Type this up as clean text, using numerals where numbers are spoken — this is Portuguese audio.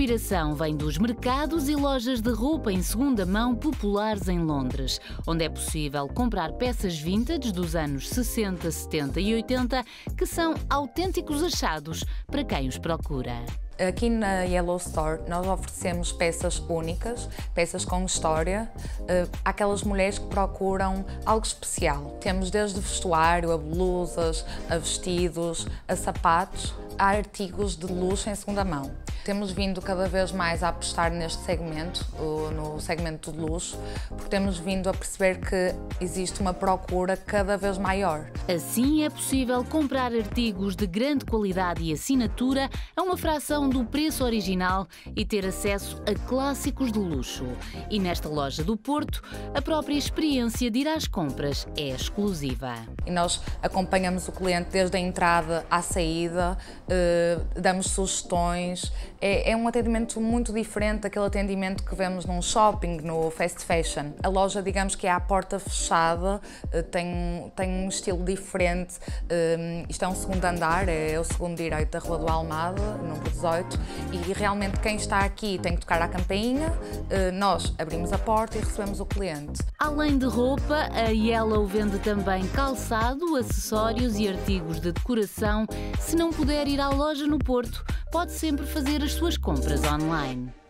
inspiração vem dos mercados e lojas de roupa em segunda mão populares em Londres, onde é possível comprar peças vintage dos anos 60, 70 e 80 que são autênticos achados para quem os procura. Aqui na Yellow Store nós oferecemos peças únicas, peças com história, àquelas mulheres que procuram algo especial. Temos desde vestuário, a blusas, a vestidos, a sapatos, a artigos de luxo em segunda mão. Temos vindo cada vez mais a apostar neste segmento, no segmento de luxo, porque temos vindo a perceber que existe uma procura cada vez maior. Assim é possível comprar artigos de grande qualidade e assinatura a uma fração do preço original e ter acesso a clássicos de luxo. E nesta loja do Porto, a própria experiência de ir às compras é exclusiva. E nós acompanhamos o cliente desde a entrada à saída, damos sugestões. É um atendimento muito diferente daquele atendimento que vemos num shopping, no fast fashion. A loja, digamos que é à porta fechada, tem um estilo diferente. Isto é um segundo andar, é o segundo direito da Rua do Almada, número 18, e realmente quem está aqui tem que tocar à campainha, nós abrimos a porta e recebemos o cliente. Além de roupa, a Yellow vende também calçado, acessórios e artigos de decoração. Se não puder ir à loja no Porto, pode sempre fazer as suas compras online.